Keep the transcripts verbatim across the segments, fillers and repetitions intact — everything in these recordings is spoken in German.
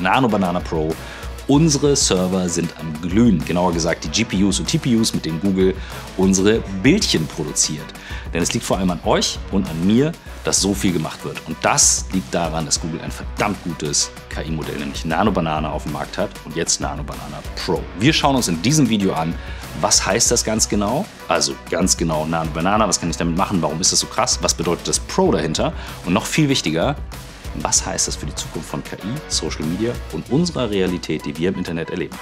Nano Banana Pro. Unsere Server sind am Glühen, genauer gesagt die G P Us und T P Us, mit denen Google unsere Bildchen produziert. Denn es liegt vor allem an euch und an mir, dass so viel gemacht wird. Und das liegt daran, dass Google ein verdammt gutes K I-Modell, nämlich Nano Banana, auf dem Markt hat und jetzt Nano Banana Pro. Wir schauen uns in diesem Video an, was heißt das ganz genau? Also ganz genau Nano Banana, was kann ich damit machen, warum ist das so krass, was bedeutet das Pro dahinter? Und noch viel wichtiger, was heißt das für die Zukunft von K I, Social Media und unserer Realität, die wir im Internet erleben?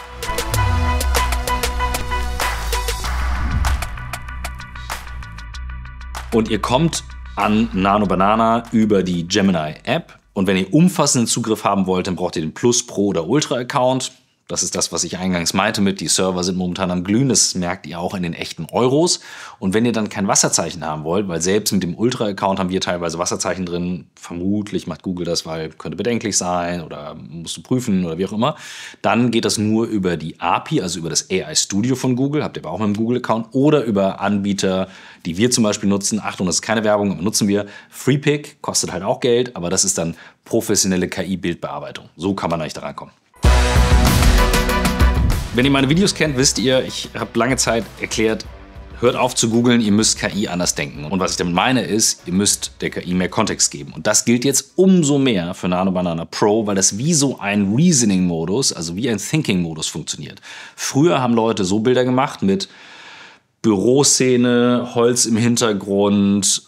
Und ihr kommt an Nano Banana über die Gemini App. Und wenn ihr umfassenden Zugriff haben wollt, dann braucht ihr den Plus, Pro oder Ultra Account. Das ist das, was ich eingangs meinte mit, die Server sind momentan am Glühen. Das merkt ihr auch in den echten Euros. Und wenn ihr dann kein Wasserzeichen haben wollt, weil selbst mit dem Ultra-Account haben wir teilweise Wasserzeichen drin, vermutlich macht Google das, weil könnte bedenklich sein oder musst du prüfen oder wie auch immer, dann geht das nur über die A P I, also über das A I Studio von Google, habt ihr aber auch mit dem Google-Account, oder über Anbieter, die wir zum Beispiel nutzen. Achtung, das ist keine Werbung, aber nutzen wir. FreePic kostet halt auch Geld, aber das ist dann professionelle K I-Bildbearbeitung. So kann man eigentlich da rankommen. Wenn ihr meine Videos kennt, wisst ihr, ich habe lange Zeit erklärt, hört auf zu googeln, ihr müsst K I anders denken. Und was ich damit meine ist, ihr müsst der K I mehr Kontext geben. Und das gilt jetzt umso mehr für Nano Banana Pro, weil das wie so ein Reasoning-Modus, also wie ein Thinking-Modus funktioniert. Früher haben Leute so Bilder gemacht mit Büroszene, Holz im Hintergrund,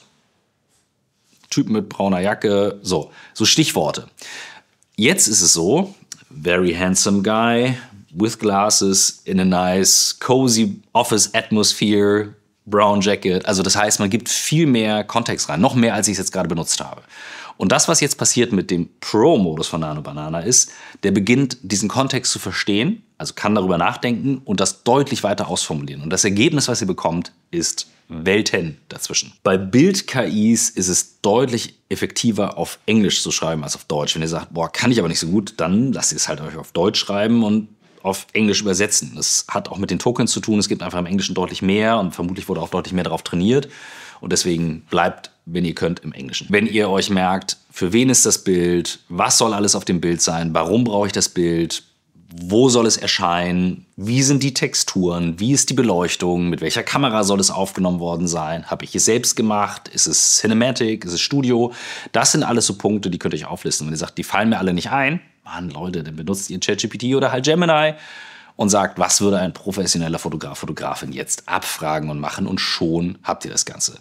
Typ mit brauner Jacke, so, so Stichworte. Jetzt ist es so, very handsome guy, with glasses, in a nice, cozy office atmosphere, brown jacket. Also das heißt, man gibt viel mehr Kontext rein, noch mehr, als ich es jetzt gerade benutzt habe. Und das, was jetzt passiert mit dem Pro-Modus von Nano Banana ist, der beginnt, diesen Kontext zu verstehen, also kann darüber nachdenken und das deutlich weiter ausformulieren. Und das Ergebnis, was ihr bekommt, ist Welten dazwischen. Bei Bild-K Is ist es deutlich effektiver, auf Englisch zu schreiben als auf Deutsch. Wenn ihr sagt, boah, kann ich aber nicht so gut, dann lasst ihr es halt euch auf Deutsch schreiben und auf Englisch übersetzen. Das hat auch mit den Tokens zu tun. Es gibt einfach im Englischen deutlich mehr und vermutlich wurde auch deutlich mehr darauf trainiert. Und deswegen bleibt, wenn ihr könnt, im Englischen. Wenn ihr euch merkt, für wen ist das Bild, was soll alles auf dem Bild sein, warum brauche ich das Bild, wo soll es erscheinen, wie sind die Texturen, wie ist die Beleuchtung, mit welcher Kamera soll es aufgenommen worden sein, habe ich es selbst gemacht, ist es Cinematic, ist es Studio, das sind alles so Punkte, die könnt ihr euch auflisten. Wenn ihr sagt, die fallen mir alle nicht ein, Mann, Leute, dann benutzt ihr ChatGPT oder halt Gemini und sagt, was würde ein professioneller Fotograf, Fotografin jetzt abfragen und machen und schon habt ihr das Ganze.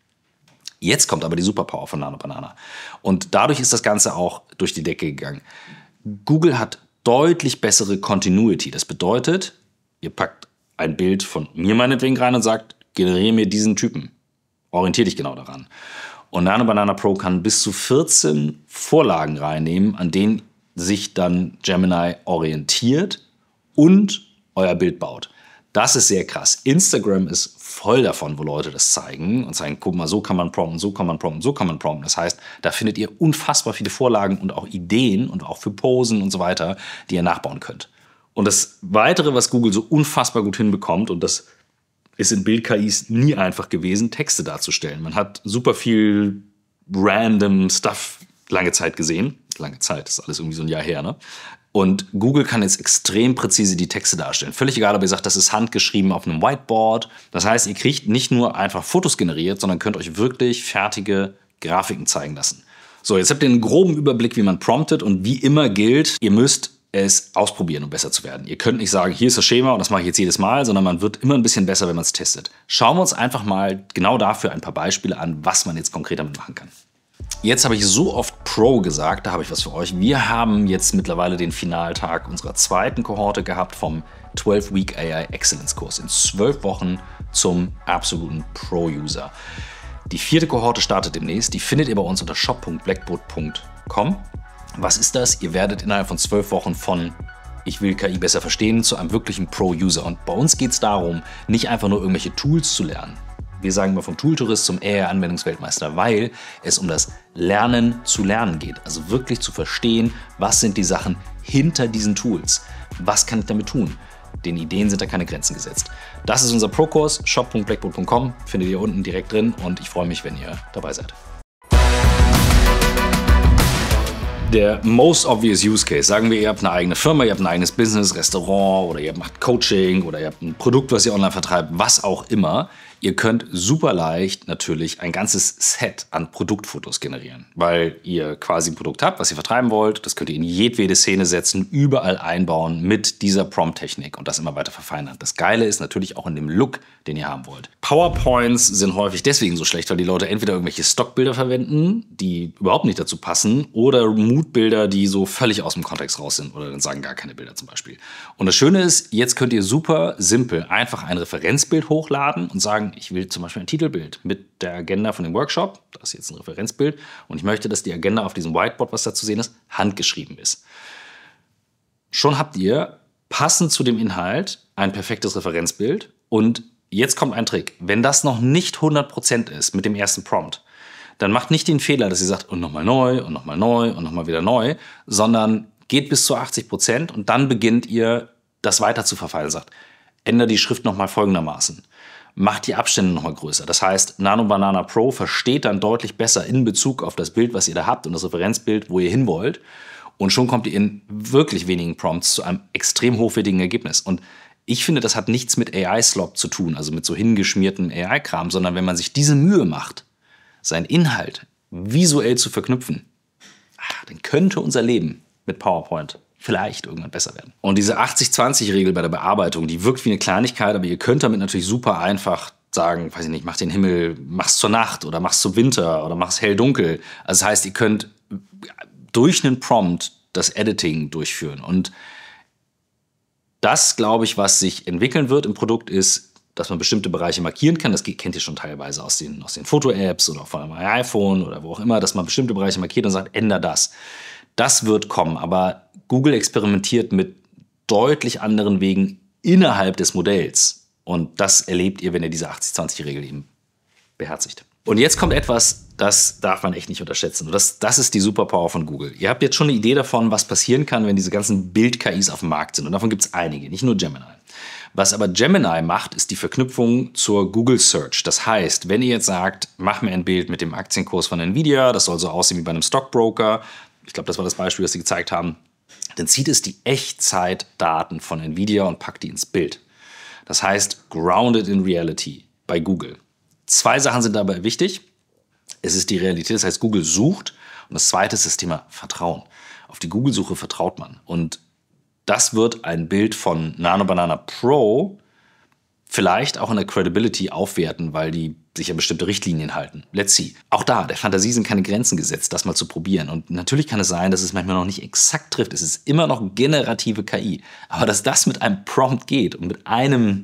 Jetzt kommt aber die Superpower von Nano Banana und dadurch ist das Ganze auch durch die Decke gegangen. Google hat deutlich bessere Continuity. Das bedeutet, ihr packt ein Bild von mir meinetwegen rein und sagt, generiere mir diesen Typen. Orientiere dich genau daran. Und Nano Banana Pro kann bis zu vierzehn Vorlagen reinnehmen, an denen sich dann Gemini orientiert und euer Bild baut. Das ist sehr krass. Instagram ist voll davon, wo Leute das zeigen und sagen, guck mal, so kann man prompten, so kann man prompten, so kann man prompten. Das heißt, da findet ihr unfassbar viele Vorlagen und auch Ideen und auch für Posen und so weiter, die ihr nachbauen könnt. Und das Weitere, was Google so unfassbar gut hinbekommt, und das ist in Bild-K Is nie einfach gewesen, Texte darzustellen. Man hat super viel random Stuff lange Zeit gesehen. Lange Zeit, das ist alles irgendwie so ein Jahr her, ne? Und Google kann jetzt extrem präzise die Texte darstellen. Völlig egal, ob ihr sagt, das ist handgeschrieben auf einem Whiteboard. Das heißt, ihr kriegt nicht nur einfach Fotos generiert, sondern könnt euch wirklich fertige Grafiken zeigen lassen. So, jetzt habt ihr einen groben Überblick, wie man promptet und wie immer gilt, ihr müsst es ausprobieren, um besser zu werden. Ihr könnt nicht sagen, hier ist das Schema und das mache ich jetzt jedes Mal, sondern man wird immer ein bisschen besser, wenn man es testet. Schauen wir uns einfach mal genau dafür ein paar Beispiele an, was man jetzt konkret damit machen kann. Jetzt habe ich so oft Pro gesagt, da habe ich was für euch. Wir haben jetzt mittlerweile den Finaltag unserer zweiten Kohorte gehabt vom zwölf Week A I Excellence Kurs. In zwölf Wochen zum absoluten Pro-User. Die vierte Kohorte startet demnächst. Die findet ihr bei uns unter shop punkt blackboard punkt com. Was ist das? Ihr werdet innerhalb von zwölf Wochen von ich will K I besser verstehen zu einem wirklichen Pro-User. Und bei uns geht es darum, nicht einfach nur irgendwelche Tools zu lernen. Wir sagen mal vom Tooltourist zum A I-Anwendungsweltmeister, weil es um das Lernen zu lernen geht. Also wirklich zu verstehen, was sind die Sachen hinter diesen Tools. Was kann ich damit tun? Den Ideen sind da keine Grenzen gesetzt. Das ist unser Pro-Kurs, shop punkt blackboard punkt com, findet ihr unten direkt drin und ich freue mich, wenn ihr dabei seid. Der most obvious use case, sagen wir, ihr habt eine eigene Firma, ihr habt ein eigenes Business, Restaurant oder ihr macht Coaching oder ihr habt ein Produkt, was ihr online vertreibt, was auch immer. Ihr könnt super leicht natürlich ein ganzes Set an Produktfotos generieren, weil ihr quasi ein Produkt habt, was ihr vertreiben wollt. Das könnt ihr in jedwede Szene setzen, überall einbauen mit dieser Prompt-Technik und das immer weiter verfeinern. Das Geile ist natürlich auch in dem Look, den ihr haben wollt. PowerPoints sind häufig deswegen so schlecht, weil die Leute entweder irgendwelche Stockbilder verwenden, die überhaupt nicht dazu passen, oder Moodbilder, die so völlig aus dem Kontext raus sind oder dann sagen gar keine Bilder zum Beispiel. Und das Schöne ist, jetzt könnt ihr super simpel einfach ein Referenzbild hochladen und sagen, ich will zum Beispiel ein Titelbild mit der Agenda von dem Workshop. Das ist jetzt ein Referenzbild. Und ich möchte, dass die Agenda auf diesem Whiteboard, was da zu sehen ist, handgeschrieben ist. Schon habt ihr passend zu dem Inhalt ein perfektes Referenzbild. Und jetzt kommt ein Trick. Wenn das noch nicht hundert Prozent ist mit dem ersten Prompt, dann macht nicht den Fehler, dass ihr sagt, und nochmal neu, und nochmal neu, und nochmal wieder neu, sondern geht bis zu achtzig Prozent und dann beginnt ihr, das weiter zu verfeinern. Sagt, ändere die Schrift nochmal folgendermaßen. Macht die Abstände nochmal größer. Das heißt, Nano Banana Pro versteht dann deutlich besser in Bezug auf das Bild, was ihr da habt und das Referenzbild, wo ihr hin wollt. Und schon kommt ihr in wirklich wenigen Prompts zu einem extrem hochwertigen Ergebnis. Und ich finde, das hat nichts mit A I-Slop zu tun, also mit so hingeschmiertem A I-Kram, sondern wenn man sich diese Mühe macht, seinen Inhalt visuell zu verknüpfen, dann könnte unser Leben mit PowerPoint vielleicht irgendwann besser werden. Und diese achtzig zwanzig Regel bei der Bearbeitung, die wirkt wie eine Kleinigkeit, aber ihr könnt damit natürlich super einfach sagen, weiß ich nicht, mach den Himmel, mach's zur Nacht oder mach's zum Winter oder mach's hell-dunkel. Also das heißt, ihr könnt durch einen Prompt das Editing durchführen. Und das, glaube ich, was sich entwickeln wird im Produkt, ist, dass man bestimmte Bereiche markieren kann. Das kennt ihr schon teilweise aus den, aus den Foto-Apps oder von einem iPhone oder wo auch immer, dass man bestimmte Bereiche markiert und sagt, änder das. Das wird kommen, aber Google experimentiert mit deutlich anderen Wegen innerhalb des Modells. Und das erlebt ihr, wenn ihr diese achtzig zwanzig Regel eben beherzigt. Und jetzt kommt etwas, das darf man echt nicht unterschätzen. Und das, das ist die Superpower von Google. Ihr habt jetzt schon eine Idee davon, was passieren kann, wenn diese ganzen Bild-K Is auf dem Markt sind. Und davon gibt es einige, nicht nur Gemini. Was aber Gemini macht, ist die Verknüpfung zur Google Search. Das heißt, wenn ihr jetzt sagt, mach mir ein Bild mit dem Aktienkurs von Nvidia, das soll so aussehen wie bei einem Stockbroker, ich glaube, das war das Beispiel, das sie gezeigt haben, dann zieht es die Echtzeitdaten von Nvidia und packt die ins Bild. Das heißt, grounded in reality bei Google. Zwei Sachen sind dabei wichtig. Es ist die Realität, das heißt, Google sucht. Und das zweite ist das Thema Vertrauen. Auf die Google-Suche vertraut man. Und das wird ein Bild von Nano Banana Pro vielleicht auch in der Credibility aufwerten, weil die sich an bestimmte Richtlinien halten. Let's see. Auch da, der Fantasie sind keine Grenzen gesetzt, das mal zu probieren. Und natürlich kann es sein, dass es manchmal noch nicht exakt trifft. Es ist immer noch generative K I. Aber dass das mit einem Prompt geht und mit einem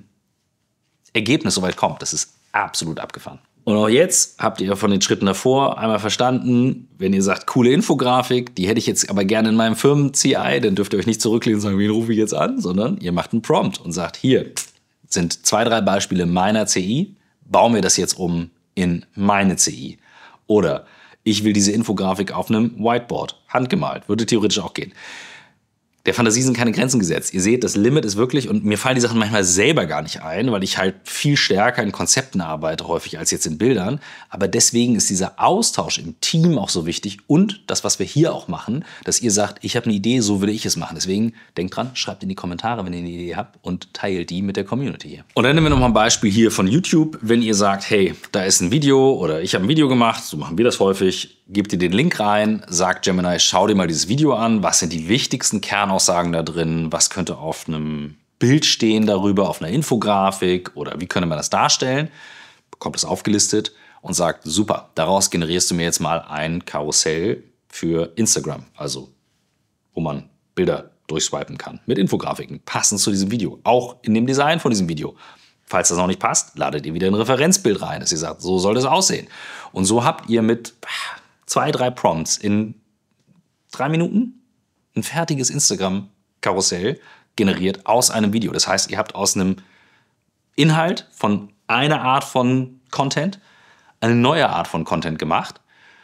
Ergebnis soweit kommt, das ist absolut abgefahren. Und auch jetzt habt ihr von den Schritten davor einmal verstanden, wenn ihr sagt, coole Infografik, die hätte ich jetzt aber gerne in meinem Firmen-C I, dann dürft ihr euch nicht zurücklehnen und sagen, wen rufe ich jetzt an, sondern ihr macht einen Prompt und sagt, hier sind zwei, drei Beispiele meiner C I, bauen wir das jetzt um in meine C I. Oder ich will diese Infografik auf einem Whiteboard, handgemalt, würde theoretisch auch gehen. Der Fantasie sind keine Grenzen gesetzt. Ihr seht, das Limit ist wirklich, und mir fallen die Sachen manchmal selber gar nicht ein, weil ich halt viel stärker in Konzepten arbeite häufig als jetzt in Bildern. Aber deswegen ist dieser Austausch im Team auch so wichtig und das, was wir hier auch machen, dass ihr sagt, ich habe eine Idee, so würde ich es machen. Deswegen denkt dran, schreibt in die Kommentare, wenn ihr eine Idee habt und teilt die mit der Community hier. Und dann nehmen wir nochmal ein Beispiel hier von YouTube. Wenn ihr sagt, hey, da ist ein Video oder ich habe ein Video gemacht, so machen wir das häufig, gebt ihr den Link rein, sagt Gemini, schau dir mal dieses Video an, was sind die wichtigsten Kernaussagen da drin, was könnte auf einem Bild stehen darüber, auf einer Infografik oder wie könnte man das darstellen, bekommt es aufgelistet und sagt, super, daraus generierst du mir jetzt mal ein Karussell für Instagram, also wo man Bilder durchswipen kann mit Infografiken, passend zu diesem Video, auch in dem Design von diesem Video. Falls das noch nicht passt, ladet ihr wieder ein Referenzbild rein, dass ihr sagt, so soll das aussehen. Und so habt ihr mit zwei, drei Prompts in drei Minuten ein fertiges Instagram-Karussell generiert aus einem Video. Das heißt, ihr habt aus einem Inhalt von einer Art von Content eine neue Art von Content gemacht.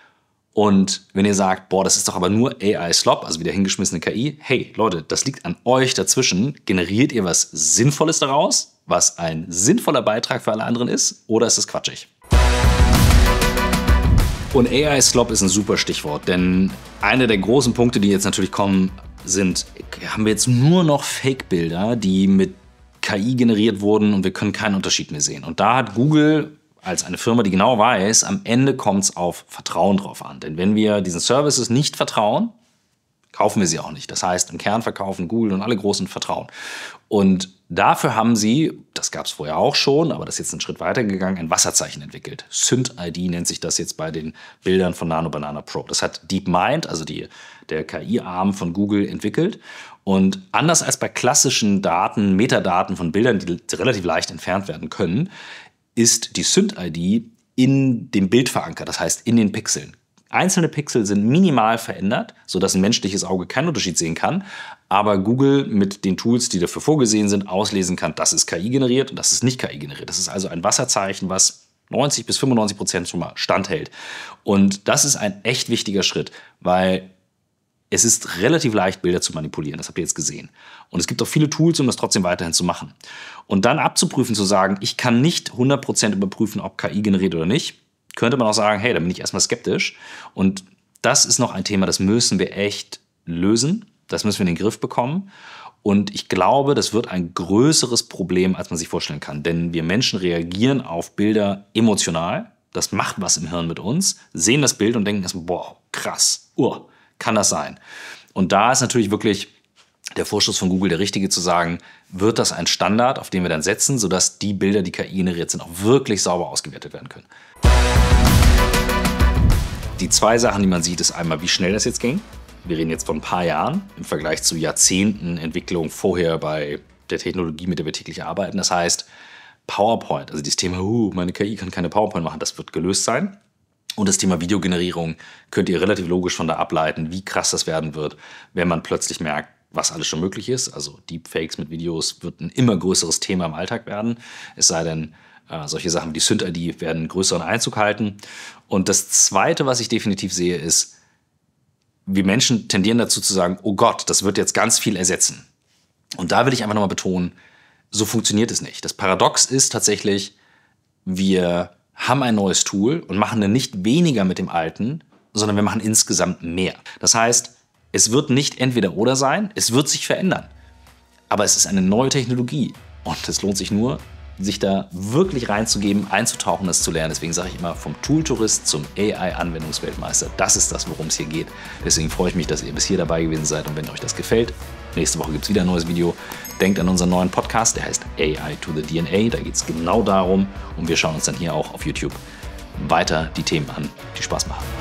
Und wenn ihr sagt, boah, das ist doch aber nur A I-Slop, also wieder hingeschmissene K I, hey Leute, das liegt an euch dazwischen. Generiert ihr was Sinnvolles daraus, was ein sinnvoller Beitrag für alle anderen ist, oder ist es quatschig? Und A I-Slop ist ein super Stichwort, denn einer der großen Punkte, die jetzt natürlich kommen, sind, haben wir jetzt nur noch Fake-Bilder, die mit K I generiert wurden und wir können keinen Unterschied mehr sehen. Und da hat Google als eine Firma, die genau weiß, am Ende kommt es auf Vertrauen drauf an. Denn wenn wir diesen Services nicht vertrauen, kaufen wir sie auch nicht. Das heißt, im Kern verkaufen Google und alle großen Vertrauen. Und dafür haben sie, das gab es vorher auch schon, aber das ist jetzt einen Schritt weiter gegangen, ein Wasserzeichen entwickelt. SynthID nennt sich das jetzt bei den Bildern von Nano Banana Pro. Das hat DeepMind, also die, der K I-Arm von Google, entwickelt. Und anders als bei klassischen Daten, Metadaten von Bildern, die relativ leicht entfernt werden können, ist die SynthID in dem Bild verankert, das heißt in den Pixeln. Einzelne Pixel sind minimal verändert, sodass ein menschliches Auge keinen Unterschied sehen kann, aber Google mit den Tools, die dafür vorgesehen sind, auslesen kann, das ist K I generiert und das ist nicht K I generiert. Das ist also ein Wasserzeichen, was neunzig bis fünfundneunzig Prozent schon mal standhält. Und das ist ein echt wichtiger Schritt, weil es ist relativ leicht, Bilder zu manipulieren. Das habt ihr jetzt gesehen. Und es gibt auch viele Tools, um das trotzdem weiterhin zu machen. Und dann abzuprüfen, zu sagen, ich kann nicht hundert Prozent überprüfen, ob K I generiert oder nicht, könnte man auch sagen, hey, da bin ich erstmal skeptisch. Und das ist noch ein Thema, das müssen wir echt lösen. Das müssen wir in den Griff bekommen. Und ich glaube, das wird ein größeres Problem, als man sich vorstellen kann. Denn wir Menschen reagieren auf Bilder emotional. Das macht was im Hirn mit uns, sehen das Bild und denken erstmal, boah, krass, uh, kann das sein? Und da ist natürlich wirklich der Vorstoß von Google der richtige, zu sagen, wird das ein Standard, auf den wir dann setzen, sodass die Bilder, die K I generiert sind, auch wirklich sauber ausgewertet werden können. Die zwei Sachen, die man sieht, ist einmal, wie schnell das jetzt ging. Wir reden jetzt von ein paar Jahren im Vergleich zu Jahrzehnten Entwicklung vorher bei der Technologie, mit der wir täglich arbeiten. Das heißt, PowerPoint, also dieses Thema, uh, meine K I kann keine PowerPoint machen, das wird gelöst sein. Und das Thema Videogenerierung könnt ihr relativ logisch von da ableiten, wie krass das werden wird, wenn man plötzlich merkt, was alles schon möglich ist. Also Deepfakes mit Videos wird ein immer größeres Thema im Alltag werden. Es sei denn, äh, solche Sachen wie die SynthID werden einen größeren Einzug halten. Und das Zweite, was ich definitiv sehe, ist, wir Menschen tendieren dazu zu sagen, oh Gott, das wird jetzt ganz viel ersetzen. Und da will ich einfach nochmal betonen, so funktioniert es nicht. Das Paradox ist tatsächlich, wir haben ein neues Tool und machen dann nicht weniger mit dem alten, sondern wir machen insgesamt mehr. Das heißt, es wird nicht entweder oder sein, es wird sich verändern. Aber es ist eine neue Technologie und es lohnt sich nur, sich da wirklich reinzugeben, einzutauchen, das zu lernen. Deswegen sage ich immer, vom Tool-Tourist zum A I-Anwendungsweltmeister. Das ist das, worum es hier geht. Deswegen freue ich mich, dass ihr bis hier dabei gewesen seid. Und wenn euch das gefällt, nächste Woche gibt es wieder ein neues Video. Denkt an unseren neuen Podcast, der heißt A I to the D N A. Da geht es genau darum. Und wir schauen uns dann hier auch auf YouTube weiter die Themen an, die Spaß machen.